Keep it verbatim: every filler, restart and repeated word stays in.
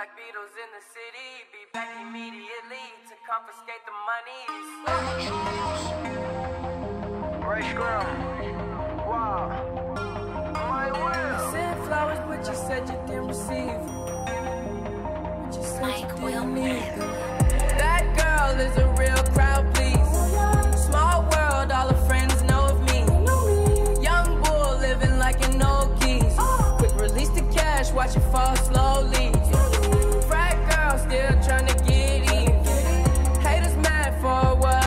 Black Beatles in the city, be back immediately to confiscate the monies. Ray Scrum. Wow. My will. Sent flowers, but you said you didn't receive.